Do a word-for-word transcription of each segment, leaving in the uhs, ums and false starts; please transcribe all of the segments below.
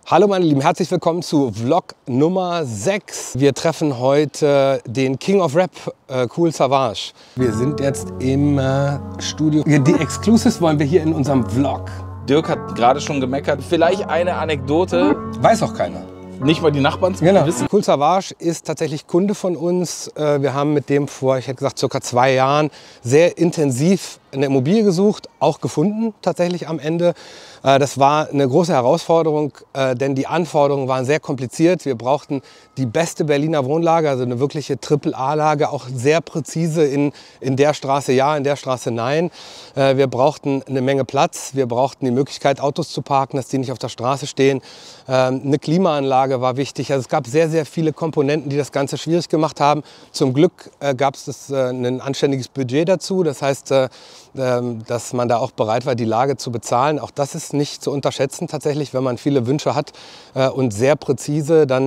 Hallo meine Lieben, herzlich willkommen zu Vlog Nummer sechs. Wir treffen heute den King of Rap, äh, Kool Savas. Wir sind jetzt im äh, Studio. Die Exclusives wollen wir hier in unserem Vlog. Dirk hat gerade schon gemeckert. Vielleicht eine Anekdote. Weiß auch keiner. Nicht mal die Nachbarn genau. wissen. Kool Savas ist tatsächlich Kunde von uns. Wir haben mit dem vor, ich hätte gesagt, circa zwei Jahren sehr intensiv eine Immobilie gesucht, auch gefunden tatsächlich am Ende. Das war eine große Herausforderung, denn die Anforderungen waren sehr kompliziert. Wir brauchten die beste Berliner Wohnlage, also eine wirkliche Triple-A-Lage, auch sehr präzise in, in der Straße ja, in der Straße nein. Wir brauchten eine Menge Platz, wir brauchten die Möglichkeit, Autos zu parken, dass die nicht auf der Straße stehen. Eine Klimaanlage war wichtig. Also es gab sehr, sehr viele Komponenten, die das Ganze schwierig gemacht haben. Zum Glück gab es ein anständiges Budget dazu. Das heißt, dass man da auch bereit war, die Lage zu bezahlen. Auch das ist nicht zu unterschätzen tatsächlich, wenn man viele Wünsche hat und sehr präzise, dann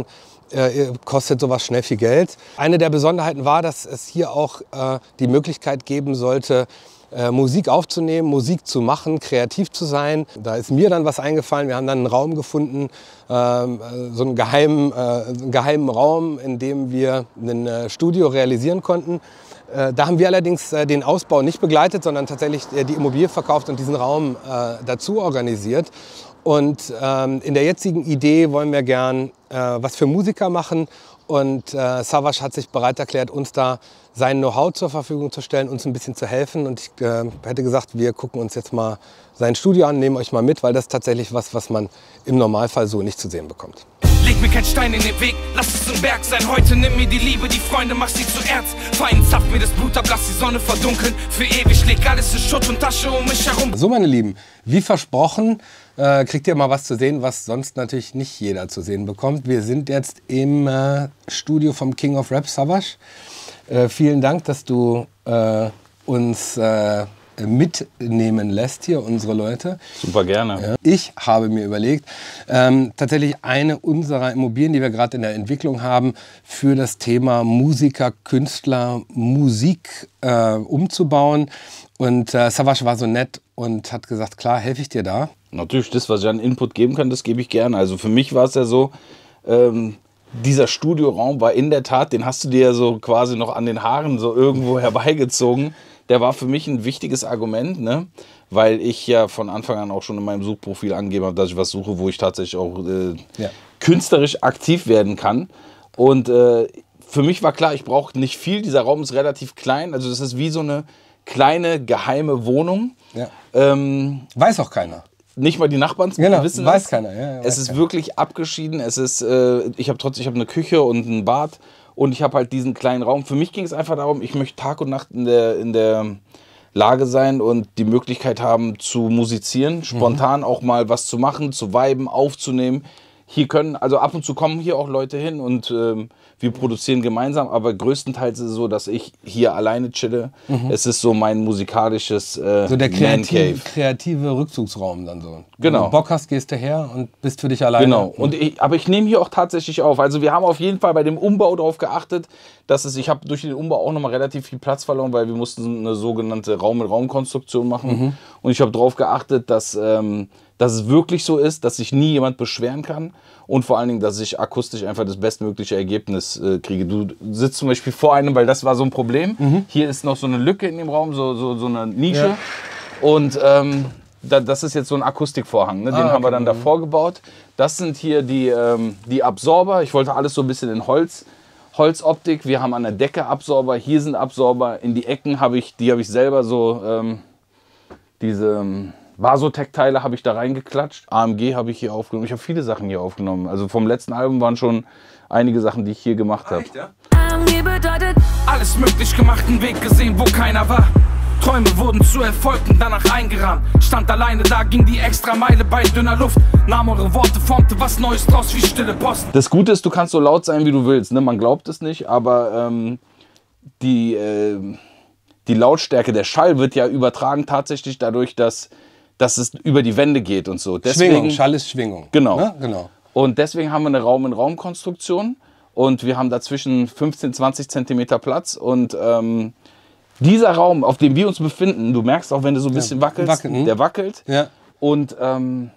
kostet sowas schnell viel Geld. Eine der Besonderheiten war, dass es hier auch die Möglichkeit geben sollte, Äh, Musik aufzunehmen, Musik zu machen, kreativ zu sein. Da ist mir dann was eingefallen. Wir haben dann einen Raum gefunden, äh, so einen geheimen, äh, einen geheimen Raum, in dem wir ein äh, Studio realisieren konnten. Äh, da haben wir allerdings äh, den Ausbau nicht begleitet, sondern tatsächlich äh, die Immobilie verkauft und diesen Raum äh, dazu organisiert. Und ähm, in der jetzigen Idee wollen wir gern äh, was für Musiker machen. Und äh, Savas hat sich bereit erklärt, uns da sein Know-how zur Verfügung zu stellen, uns ein bisschen zu helfen. Und ich äh, hätte gesagt, wir gucken uns jetzt mal sein Studio an, nehmen euch mal mit, weil das ist tatsächlich was, was man im Normalfall so nicht zu sehen bekommt. Leg mir kein Stein in den Weg, lass es ein Berg sein. Heute nimm mir die Liebe, die Freunde, mach sie zu Erz. Fein, zapf mir das Blut ab, lass die Sonne verdunkeln. Für ewig leg alles in Schutt und Tasche um mich herum. So meine Lieben, wie versprochen, äh, kriegt ihr mal was zu sehen, was sonst natürlich nicht jeder zu sehen bekommt. Wir sind jetzt im äh, Studio vom King of Rap, Savas. Äh, vielen Dank, dass du äh, uns äh, mitnehmen lässt hier, unsere Leute. Super gerne. Ja. Ich habe mir überlegt, ähm, tatsächlich eine unserer Immobilien, die wir gerade in der Entwicklung haben, für das Thema Musiker, Künstler, Musik äh, umzubauen. Und äh, Savas war so nett und hat gesagt, klar, helfe ich dir da. Natürlich, das, was ich an Input geben kann, das gebe ich gerne. Also für mich war es ja so, ähm, dieser Studioraum war in der Tat, den hast du dir ja so quasi noch an den Haaren so irgendwo herbeigezogen. Der war für mich ein wichtiges Argument, ne? Weil ich ja von Anfang an auch schon in meinem Suchprofil angegeben habe, dass ich was suche, wo ich tatsächlich auch äh, ja. künstlerisch aktiv werden kann. Und äh, für mich war klar, ich brauche nicht viel. Dieser Raum ist relativ klein. Also das ist wie so eine kleine geheime Wohnung. Ja. Ähm, Weiß auch keiner. Nicht mal die Nachbarn genau, wissen weiß das. keiner. Ja, weiß es ist keiner. wirklich abgeschieden. Es ist, äh, ich habe trotzdem, ich habe eine Küche und ein Bad und ich habe halt diesen kleinen Raum. Für mich ging es einfach darum, ich möchte Tag und Nacht in der, in der Lage sein und die Möglichkeit haben zu musizieren, spontan mhm. auch mal was zu machen, zu viben, aufzunehmen. Hier können, also ab und zu kommen hier auch Leute hin und ähm, wir produzieren gemeinsam, aber größtenteils ist es so, dass ich hier alleine chille. Mhm. Es ist so mein musikalisches äh, so der kreative, Man-Cave. kreative Rückzugsraum dann so. Genau. Wenn du Bock hast, gehst du her und bist für dich alleine. Genau. Und ich, aber ich nehme hier auch tatsächlich auf. Also wir haben auf jeden Fall bei dem Umbau darauf geachtet, dass es, ich habe durch den Umbau auch nochmal relativ viel Platz verloren, weil wir mussten eine sogenannte Raum-mit-Raum-Konstruktion machen. Mhm. Und ich habe darauf geachtet, dass, ähm, dass es wirklich so ist, dass sich nie jemand beschweren kann. Und vor allen Dingen, dass ich akustisch einfach das bestmögliche Ergebnis äh, kriege. Du sitzt zum Beispiel vor einem, weil das war so ein Problem. Mhm. Hier ist noch so eine Lücke in dem Raum, so, so, so eine Nische. Ja. Und ähm, da, das ist jetzt so ein Akustikvorhang. Ne? Den ah, okay. haben wir dann davor gebaut. Das sind hier die, ähm, die Absorber. Ich wollte alles so ein bisschen in Holz. Holzoptik. Wir haben an der Decke Absorber. Hier sind Absorber. In die Ecken habe ich, die habe ich selber so, ähm, diese... Ähm, Vasotec-Teile habe ich da reingeklatscht. A M G habe ich hier aufgenommen. Ich habe viele Sachen hier aufgenommen. Also vom letzten Album waren schon einige Sachen, die ich hier gemacht habe. Ja? A M G bedeutet alles möglich gemacht, einen Weg gesehen, wo keiner war. Träume wurden zu Erfolgen, danach eingerahmt. Stand alleine da, ging die extra Meile bei dünner Luft. Nahm eure Worte, formte was Neues draus wie stille Post. Das Gute ist, du kannst so laut sein, wie du willst. Ne? Man glaubt es nicht, aber ähm, die, äh, die Lautstärke, der Schall wird ja übertragen tatsächlich dadurch, dass dass es über die Wände geht und so. Deswegen, Schwingung, Schall ist Schwingung. Genau. Ne? Genau. Und deswegen haben wir eine Raum-in-Raum-Konstruktion und wir haben dazwischen fünfzehn, zwanzig Zentimeter Platz und ähm, dieser Raum, auf dem wir uns befinden, du merkst auch, wenn du so ein bisschen ja, wackelst, wackeln, der wackelt. Ja. Und ähm,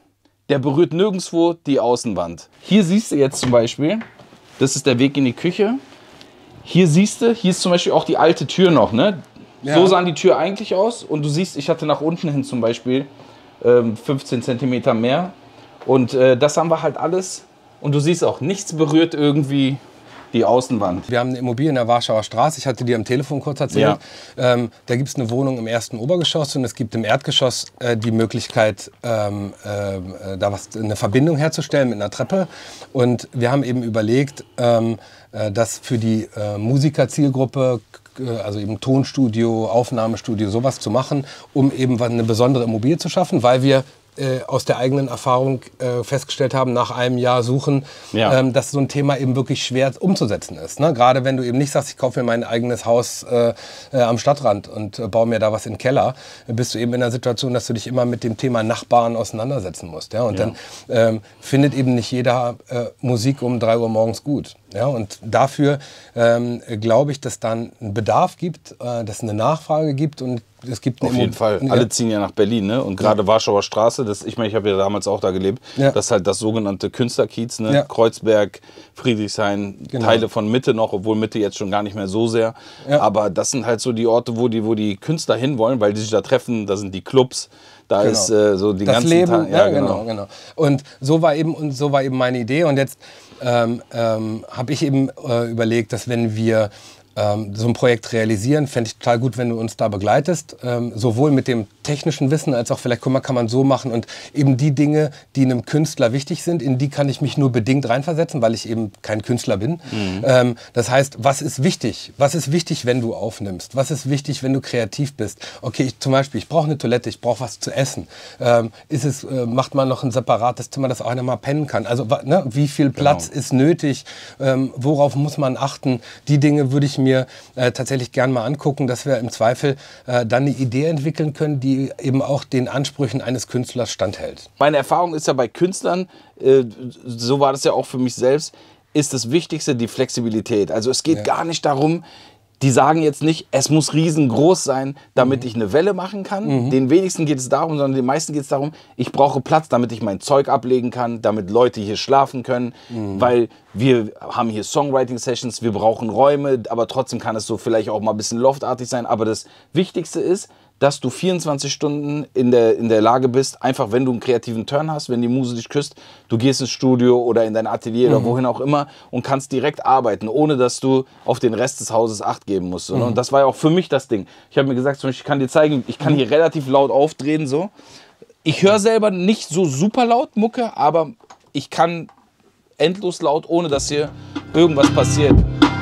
der berührt nirgendwo die Außenwand. Hier siehst du jetzt zum Beispiel, das ist der Weg in die Küche. Hier siehst du, hier ist zum Beispiel auch die alte Tür noch, ne? Ja. So sah die Tür eigentlich aus. Und du siehst, ich hatte nach unten hin zum Beispiel ähm, fünfzehn Zentimeter mehr. Und äh, das haben wir halt alles. Und du siehst auch, nichts berührt irgendwie die Außenwand. Wir haben eine Immobilie in der Warschauer Straße, ich hatte dir am Telefon kurz erzählt. Ja. Ähm, da gibt es eine Wohnung im ersten Obergeschoss und es gibt im Erdgeschoss äh, die Möglichkeit, ähm, äh, da was, eine Verbindung herzustellen mit einer Treppe. Und wir haben eben überlegt, ähm, äh, dass für die äh, Musikerzielgruppe, also eben Tonstudio, Aufnahmestudio, sowas zu machen, um eben eine besondere Immobilie zu schaffen, weil wir äh, aus der eigenen Erfahrung äh, festgestellt haben, nach einem Jahr Suchen, ja. ähm, dass so ein Thema eben wirklich schwer umzusetzen ist. Ne? Gerade wenn du eben nicht sagst, ich kaufe mir mein eigenes Haus äh, äh, am Stadtrand und äh, baue mir da was in den Keller, bist du eben in der Situation, dass du dich immer mit dem Thema Nachbarn auseinandersetzen musst. Ja? Und ja. dann ähm, findet eben nicht jeder äh, Musik um drei Uhr morgens gut. Ja, und dafür ähm, glaube ich, dass dann einen Bedarf gibt, äh, dass es eine Nachfrage gibt und es gibt auf jeden Fall. Alle ziehen ja nach Berlin, ne? Und gerade ja. Warschauer Straße, das, ich meine, ich habe ja damals auch da gelebt, ja. das ist halt das sogenannte Künstlerkiez, ne? Ja. Kreuzberg, Friedrichshain, genau. Teile von Mitte noch, obwohl Mitte jetzt schon gar nicht mehr so sehr. Ja. Aber das sind halt so die Orte, wo die, wo die Künstler hinwollen, weil die sich da treffen, da sind die Clubs. Da genau. ist äh, so die das ganzen Leben, Tag, ja, ja genau. genau, genau. Und so war eben und so war eben meine Idee. Und jetzt ähm, ähm, habe ich eben äh, überlegt, dass wenn wir ähm, so ein Projekt realisieren, fände ich total gut, wenn du uns da begleitest, ähm, sowohl mit dem technischen Wissen als auch vielleicht, guck mal, kann man so machen und eben die Dinge, die einem Künstler wichtig sind, in die kann ich mich nur bedingt reinversetzen, weil ich eben kein Künstler bin. Mhm. Ähm, das heißt, was ist wichtig? Was ist wichtig, wenn du aufnimmst? Was ist wichtig, wenn du kreativ bist? Okay, ich, zum Beispiel, ich brauche eine Toilette, ich brauche was zu essen. Ähm, ist es, äh, macht man noch ein separates Zimmer, dass auch einer mal pennen kann? Also ne, wie viel Platz genau. ist nötig? Ähm, worauf muss man achten? Die Dinge würde ich mir äh, tatsächlich gern mal angucken, dass wir im Zweifel äh, dann eine Idee entwickeln können, die eben auch den Ansprüchen eines Künstlers standhält. Meine Erfahrung ist ja bei Künstlern, äh, so war das ja auch für mich selbst, ist das Wichtigste die Flexibilität. Also es geht ja. gar nicht darum, die sagen jetzt nicht, es muss riesengroß sein, damit mhm. ich eine Welle machen kann. Mhm. Den wenigsten geht es darum, sondern den meisten geht es darum, ich brauche Platz, damit ich mein Zeug ablegen kann, damit Leute hier schlafen können, mhm. weil wir haben hier Songwriting-Sessions, wir brauchen Räume, aber trotzdem kann es so vielleicht auch mal ein bisschen loftartig sein. Aber das Wichtigste ist, dass du vierundzwanzig Stunden in der, in der Lage bist, einfach wenn du einen kreativen Turn hast, wenn die Muse dich küsst, du gehst ins Studio oder in dein Atelier mhm. oder wohin auch immer und kannst direkt arbeiten, ohne dass du auf den Rest des Hauses Acht geben musst. Mhm. Und das war ja auch für mich das Ding. Ich habe mir gesagt, zum Beispiel, ich kann dir zeigen, ich kann hier relativ laut aufdrehen. So. Ich höre selber nicht so super laut Mucke, aber ich kann endlos laut, ohne dass hier irgendwas passiert.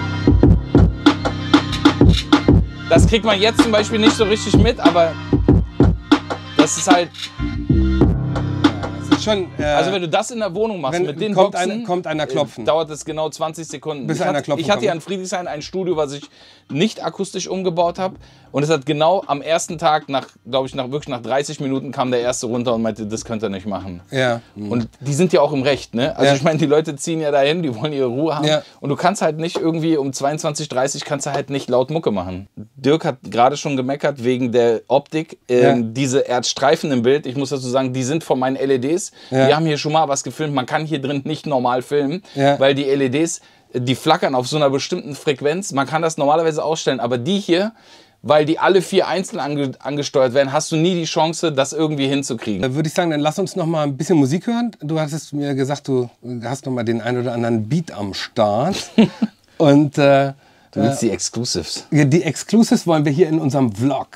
Das kriegt man jetzt zum Beispiel nicht so richtig mit, aber das ist halt... Das ist schon, äh, also wenn du das in der Wohnung machst, wenn, mit den kommt Boxen, ein, kommt einer klopfen. Äh, dauert es genau zwanzig Sekunden. Bis ich einer hatte, klopfen ich hatte ja in kommt. Friedrichshain ein Studio, was ich nicht akustisch umgebaut habe. Und es hat genau am ersten Tag, nach, glaube ich, nach, wirklich nach dreißig Minuten kam der Erste runter und meinte, das könnt ihr nicht machen. Ja. Und die sind ja auch im Recht, ne? Also ja. ich meine, die Leute ziehen ja dahin, die wollen ihre Ruhe haben. Ja. Und du kannst halt nicht irgendwie um zweiundzwanzig Uhr dreißig kannst du halt nicht laut Mucke machen. Dirk hat gerade schon gemeckert wegen der Optik. Ähm, ja. Diese Erdstreifen im Bild, ich muss dazu sagen, die sind von meinen L E Ds. Ja. Die haben hier schon mal was gefilmt. Man kann hier drin nicht normal filmen, ja. weil die L E Ds, die flackern auf so einer bestimmten Frequenz. Man kann das normalerweise ausstellen, aber die hier, weil die alle vier einzeln ange angesteuert werden, hast du nie die Chance, das irgendwie hinzukriegen. Da würde ich sagen, dann lass uns noch mal ein bisschen Musik hören. Du hattest mir gesagt, du hast noch mal den einen oder anderen Beat am Start. Und, äh, du willst die Exclusives. Die Exclusives wollen wir hier in unserem Vlog.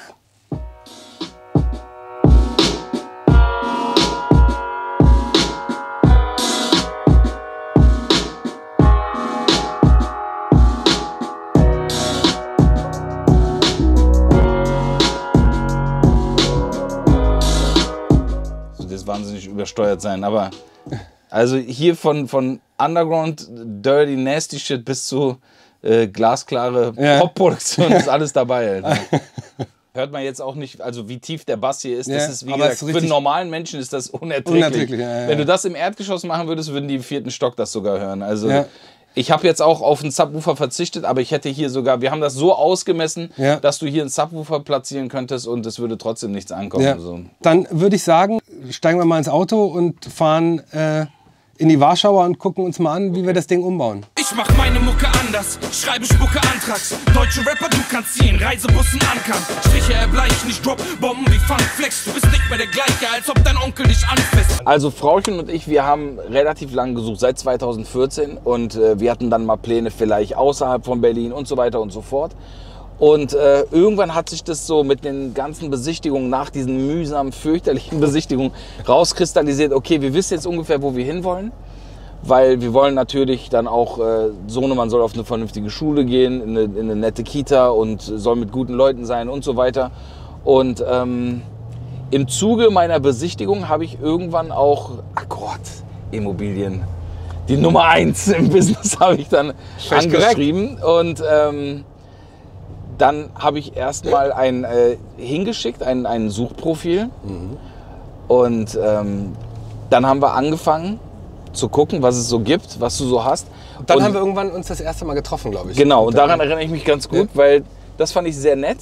Wahnsinnig übersteuert sein, aber also hier von, von Underground, Dirty, Nasty Shit bis zu äh, glasklare ja. Pop-Produktion ist alles dabei. Alter. Hört man jetzt auch nicht, also wie tief der Bass hier ist, ja, das ist wie gesagt, ist für einen normalen Menschen ist das unerträglich. unerträglich ja, ja. Wenn du das im Erdgeschoss machen würdest, würden die im vierten Stock das sogar hören. Also ja. Ich habe jetzt auch auf einen Subwoofer verzichtet, aber ich hätte hier sogar, wir haben das so ausgemessen, Ja. dass du hier einen Subwoofer platzieren könntest und es würde trotzdem nichts ankommen. Ja. So. Dann würde ich sagen, steigen wir mal ins Auto und fahren äh, in die Warschauer und gucken uns mal an, wie wir das Ding umbauen. Ich mach meine Mucke anders, schreibe Spucke Antrags. Deutsche Rapper, du kannst ziehen, Reisebussen ankern. Striche erbleichen, ich drop Bomben wie Funflex. Du bist nicht mehr der gleiche, als ob dein Onkel dich anfasst. Also Frauchen und ich, wir haben relativ lang gesucht, seit zweitausendvierzehn. Und äh, wir hatten dann mal Pläne vielleicht außerhalb von Berlin und so weiter und so fort. Und äh, irgendwann hat sich das so mit den ganzen Besichtigungen, nach diesen mühsamen, fürchterlichen Besichtigungen rauskristallisiert, okay, wir wissen jetzt ungefähr, wo wir hinwollen. Weil wir wollen natürlich dann auch, äh, Sohnemann soll auf eine vernünftige Schule gehen, in eine, in eine nette Kita und soll mit guten Leuten sein und so weiter. Und ähm, im Zuge meiner Besichtigung habe ich irgendwann auch Akkord Immobilien, die Nummer eins im Business, habe ich dann Völlig angeschrieben. Und ähm, dann habe ich erstmal ein äh, hingeschickt, ein, ein Suchprofil. Mhm. Und ähm, dann haben wir angefangen zu gucken, was es so gibt, was du so hast. Dann und haben wir irgendwann uns das erste Mal getroffen, glaube ich. Genau, und dann, daran erinnere ich mich ganz gut, Ja. weil das fand ich sehr nett.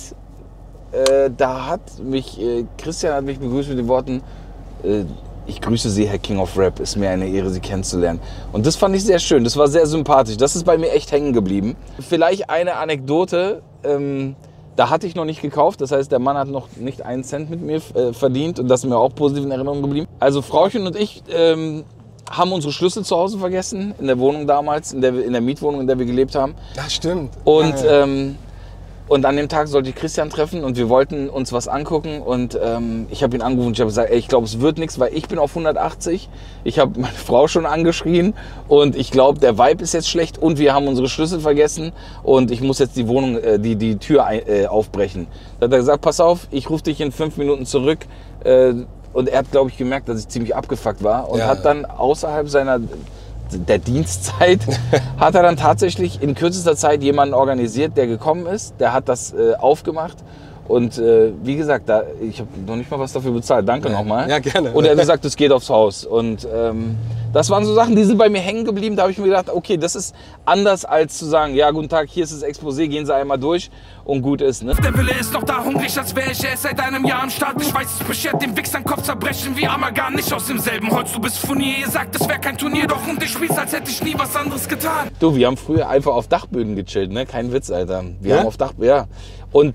Äh, da hat mich, äh, Christian hat mich begrüßt mit den Worten, äh, ich grüße Sie, Herr King of Rap, ist mir eine Ehre, Sie kennenzulernen. Und das fand ich sehr schön, das war sehr sympathisch, das ist bei mir echt hängen geblieben. Vielleicht eine Anekdote, ähm, da hatte ich noch nicht gekauft, das heißt, der Mann hat noch nicht einen Cent mit mir äh, verdient und das ist mir auch positiv in Erinnerung geblieben. Also Frauchen und ich ähm, haben unsere Schlüssel zu Hause vergessen, in der Wohnung damals, in der, in der Mietwohnung, in der wir gelebt haben. Das stimmt. Und, Ja, ja. ähm, und an dem Tag sollte ich Christian treffen und wir wollten uns was angucken und ähm, ich habe ihn angerufen und ich habe gesagt, ey, ich glaube, es wird nichts, weil ich bin auf hundertachtzig, ich habe meine Frau schon angeschrien und ich glaube, der Vibe ist jetzt schlecht und wir haben unsere Schlüssel vergessen und ich muss jetzt die Wohnung, äh, die, die Tür ein, äh, aufbrechen. Da hat er gesagt, pass auf, ich rufe dich in fünf Minuten zurück. Äh, Und er hat, glaube ich, gemerkt, dass ich ziemlich abgefuckt war und Ja, hat ja. dann außerhalb seiner der Dienstzeit hat er dann tatsächlich in kürzester Zeit jemanden organisiert, der gekommen ist. Der hat das äh, aufgemacht und äh, wie gesagt, da, ich habe noch nicht mal was dafür bezahlt. Danke Ja. nochmal. Ja, gerne. Und er hat gesagt, es geht aufs Haus. Und ähm, das waren so Sachen, die sind bei mir hängen geblieben. Da habe ich mir gedacht, okay, das ist anders als zu sagen, ja, guten Tag, hier ist das Exposé, gehen Sie einmal durch und gut ist. Ne? Der Wille ist noch da, hungrig, als wäre ich erst seit einem Jahr am Start. Ich weiß, es beschert den Wichsern Kopf zerbrechen wie Amagan. Nicht aus demselben Holz, du bist Furnier. Ihr sagt, es wäre kein Turnier, doch und ich spiel's, als hätte ich nie was anderes getan. Du, wir haben früher einfach auf Dachböden gechillt, ne? Kein Witz, Alter. Wir Ja? haben auf Dachböden, ja. Und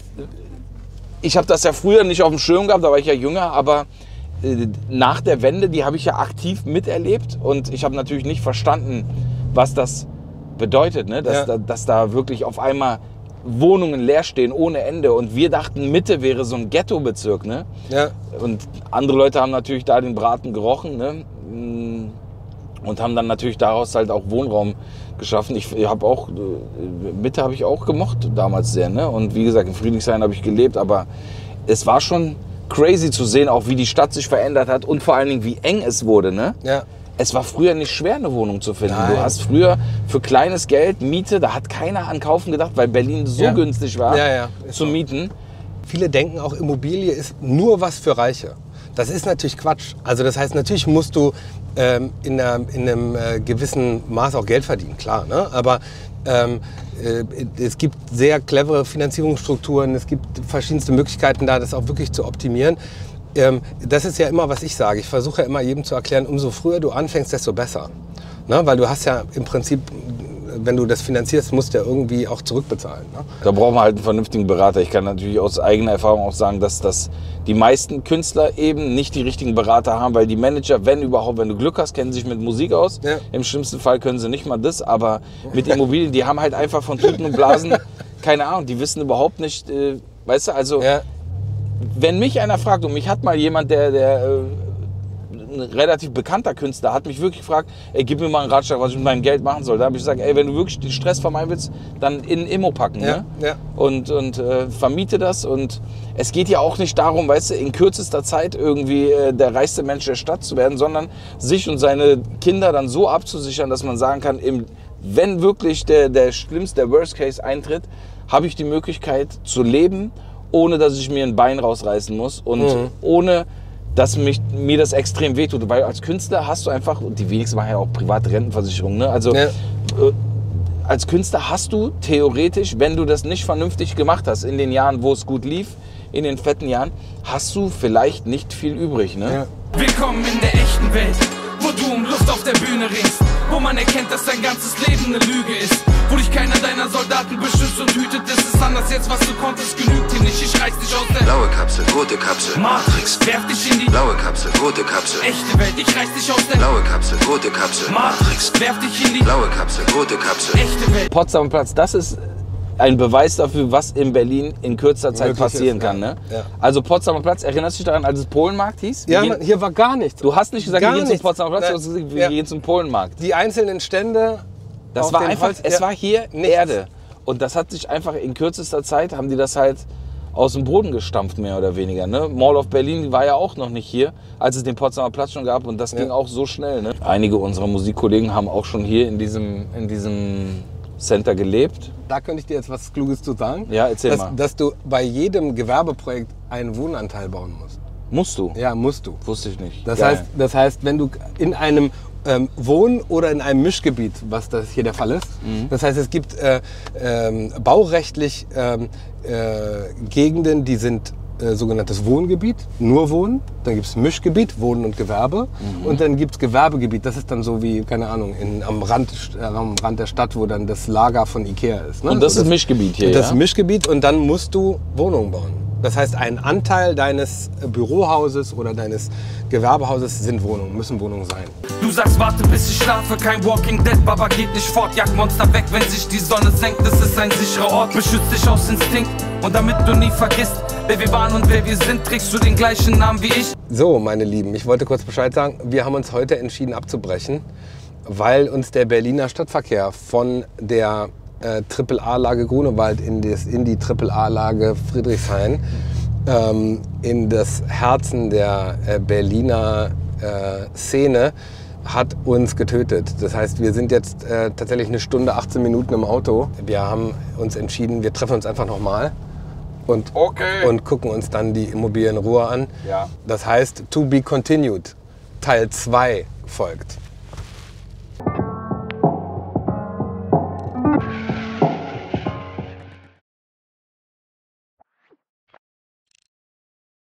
ich habe das ja früher nicht auf dem Schirm gehabt, da war ich ja jünger, aber äh, nach der Wende, die habe ich ja aktiv miterlebt und ich habe natürlich nicht verstanden, was das bedeutet, ne? Dass, Ja. da, dass da wirklich auf einmal Wohnungen leer stehen ohne Ende und wir dachten, Mitte wäre so ein Ghettobezirk, ne? Ja. Und andere Leute haben natürlich da den Braten gerochen, ne? Und haben dann natürlich daraus halt auch Wohnraum geschaffen. Ich habe auch, Mitte habe ich auch gemocht damals sehr, ne? Und wie gesagt, in Friedrichshain habe ich gelebt, aber es war schon crazy zu sehen, auch wie die Stadt sich verändert hat und vor allen Dingen, wie eng es wurde, ne? Ja. Es war früher nicht schwer, eine Wohnung zu finden. Nein. Du hast früher für kleines Geld Miete, da hat keiner an Kaufen gedacht, weil Berlin so Ja. günstig war Ja, ja, ist zu so. mieten. Viele denken auch, Immobilie ist nur was für Reiche. Das ist natürlich Quatsch. Also das heißt, natürlich musst du ähm, in, einer, in einem äh, gewissen Maß auch Geld verdienen, klar. Ne? Aber ähm, äh, es gibt sehr clevere Finanzierungsstrukturen, es gibt verschiedenste Möglichkeiten da, das auch wirklich zu optimieren. Ähm, das ist ja immer, was ich sage. Ich versuche ja immer jedem zu erklären, umso früher du anfängst, desto besser. Ne? Weil du hast ja im Prinzip, wenn du das finanzierst, musst du ja irgendwie auch zurückbezahlen. Ne? Da braucht man halt einen vernünftigen Berater. Ich kann natürlich aus eigener Erfahrung auch sagen, dass, dass die meisten Künstler eben nicht die richtigen Berater haben, weil die Manager, wenn überhaupt, wenn du Glück hast, kennen sich mit Musik aus. Ja. Im schlimmsten Fall können sie nicht mal das, aber mit Immobilien, die haben halt einfach von Tuten und Blasen keine Ahnung, die wissen überhaupt nicht, äh, weißt du, also Ja. wenn mich einer fragt, und mich hat mal jemand, der, der äh, ein relativ bekannter Künstler, hat mich wirklich gefragt, ey, gib mir mal einen Ratschlag, was ich mit meinem Geld machen soll. Da habe ich gesagt, ey, wenn du wirklich den Stress vermeiden willst, dann in Immo packen, Ja, ne? ja. Und, und äh, vermiete das. Und es geht ja auch nicht darum, weißt du, in kürzester Zeit irgendwie äh, der reichste Mensch der Stadt zu werden, sondern sich und seine Kinder dann so abzusichern, dass man sagen kann, im, wenn wirklich der, der schlimmste, der Worst Case eintritt, habe ich die Möglichkeit zu leben, ohne dass ich mir ein Bein rausreißen muss und Mhm. ohne dass mich, mir das extrem wehtut. Weil als Künstler hast du einfach, und die wenigsten machen ja auch private Rentenversicherung, ne? Also Ja. äh, als Künstler hast du theoretisch, wenn du das nicht vernünftig gemacht hast, in den Jahren, wo es gut lief, in den fetten Jahren, hast du vielleicht nicht viel übrig, ne? Ja. Willkommen in der echten Welt, wo du um Luft auf der Bühne ringst, wo man erkennt, dass dein ganzes Leben eine Lüge ist, wo dich keiner deiner Soldaten beschützt und hütet. Es ist anders jetzt, was du konntest, genügt dir nicht. Ich reiß dich aus der blaue Kapsel, rote Kapsel, Matrix, werf dich in die blaue Kapsel, rote Kapsel, echte Welt. Ich reiß dich aus der blaue Kapsel, rote Kapsel, Matrix, werf dich in die blaue Kapsel, rote Kapsel, echte Welt. Potsdamer Platz, das ist ein Beweis dafür, was in Berlin in kürzer Zeit Möglich passieren ist, kann. ja. Ne? Ja. Also Potsdamer Platz, erinnerst du dich daran, als es Polenmarkt hieß? Wir Ja, gehen, man, hier war gar nichts. du hast nicht gesagt, Gar wir gehen nichts. zum Potsdamer Platz, Nein. du hast gesagt, wir Ja. gehen zum Polenmarkt. Die einzelnen Stände. Das auf war den einfach, Holz- es ja, war hier nichts. Erde. Und das hat sich einfach in kürzester Zeit, haben die das halt aus dem Boden gestampft, mehr oder weniger. Ne? Mall of Berlin die war ja auch noch nicht hier, als es den Potsdamer Platz schon gab. Und das Ja. ging auch so schnell. Ne? Einige unserer Musikkollegen haben auch schon hier in diesem, in diesem Center gelebt. Da könnte ich dir jetzt was Kluges zu sagen. Ja, erzähl dass, mal. Dass du bei jedem Gewerbeprojekt einen Wohnanteil bauen musst. Musst du? Ja, musst du. Wusste ich nicht. Das Geil. heißt, das heißt, wenn du in einem ähm, Wohn- oder in einem Mischgebiet, was das hier der Fall ist, Mhm. das heißt, es gibt äh, ähm, baurechtlich ähm, äh, Gegenden, die sind äh, sogenanntes Wohngebiet, nur Wohnen. Dann gibt es Mischgebiet, Wohnen und Gewerbe. Mhm. Und dann gibt es Gewerbegebiet. Das ist dann so wie, keine Ahnung, in, am, Rand, äh, am Rand der Stadt, wo dann das Lager von Ikea ist. Ne? Und das So, ist Mischgebiet hier, und das ja? ist Mischgebiet und dann musst du Wohnungen bauen. Das heißt, ein Anteil deines Bürohauses oder deines Gewerbehauses sind Wohnungen, müssen Wohnungen sein. Du sagst, warte bis ich schlafe, kein Walking Dead, Baba geht nicht fort, jagt Monster weg, wenn sich die Sonne senkt, das ist ein sicherer Ort, beschützt dich aus Instinkt und damit du nie vergisst, wer wir waren und wer wir sind, trägst du den gleichen Namen wie ich. So, meine Lieben, ich wollte kurz Bescheid sagen, wir haben uns heute entschieden abzubrechen, weil uns der Berliner Stadtverkehr von der äh, Triple A-Lage Grunewald in, das, in die Triple A-Lage Friedrichshain ähm, in das Herzen der äh, Berliner äh, Szene hat uns getötet. Das heißt, wir sind jetzt äh, tatsächlich eine Stunde, achtzehn Minuten im Auto. Wir haben uns entschieden, wir treffen uns einfach nochmal und, Okay. und gucken uns dann die Immobilien in Ruhe an. Ja. Das heißt, to be continued. Teil zwei folgt.